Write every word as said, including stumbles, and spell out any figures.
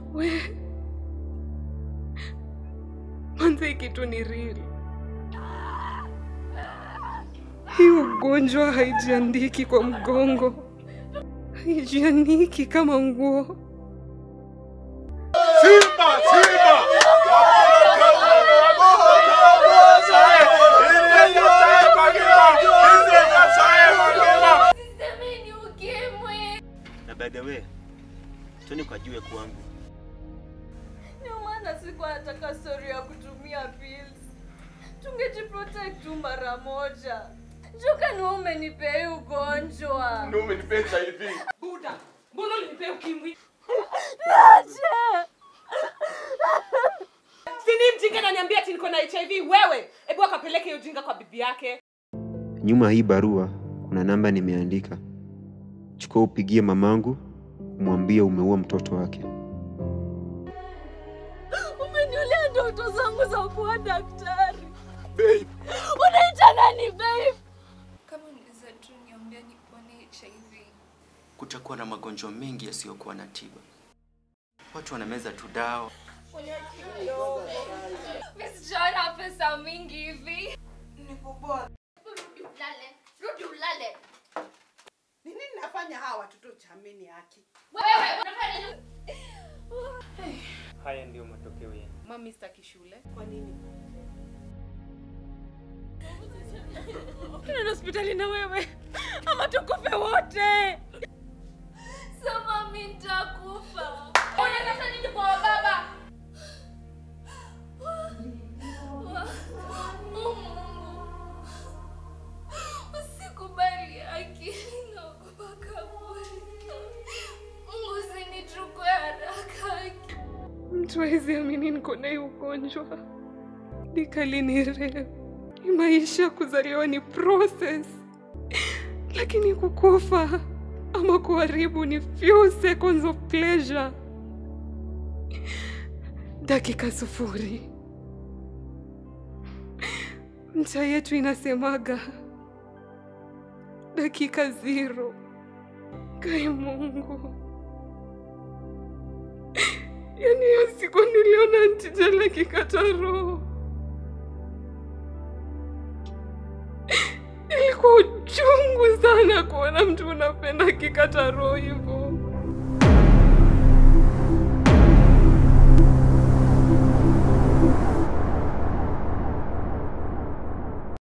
We manze kitu ni real. Hii ugonjwa haijiandiki kwa mgongo. Haijiandiki kama nguo. Simba, Simba! Na by the way, tuni kwa jiwe kwangu. Ndio maana sikuwa nataka story ya kutumia pills. Tungejiprotect tu mara moja. Joka ni umenipea ugonjwa. Ni umenipea H I V. Buda, mbona ulinipea ukimwi? Acha. Sini mjinga ananiambia ati niko na H I V wewe. Hebu akapeleke hiyo jinga kwa bibi yake. Nyuma hii barua kuna namba nimeandika. Chukua upigie mamangu, umwambie umeua mtoto wake. Umeniolea ndoto zangu za kuwa daktari. Babe. Unaita nani babe? Kama unaweza tu niambia nipone H I V. Kutakuwa na magonjwa mengi yasiyokuwa na tiba. Watu wanameza tu dawa. Msichana pesa mingi hivi. Nikuboa. Rudi ulale. Rudi ulale. Ni nini nafanya hawa watoto chameni haki? Wewe unafanya nini? Haya ndio matokeo yenu. Mami sitaki shule. Kwa nini? Tunaenda hospitali na wewe. Ama tukufe wote. Sema mimi nitakufa. Unataka nini kwa baba? Usikubali akili na kubaka mwili. Mungu usinichukue haraka. Mtu hawezi amini niko na hii ugonjwa. Dikali ni real. Maisha kuzaliwa ni process. Lakini kukufa ama kuharibu ni few seconds of pleasure. Dakika sufuri. Mcha yetu inasemaga dakika zero. Kai Mungu. Yaani hiyo siku niliona ntijala kikata roho. Ilikuwa uchungu sana kuona mtu unapenda kikata roho hivyo.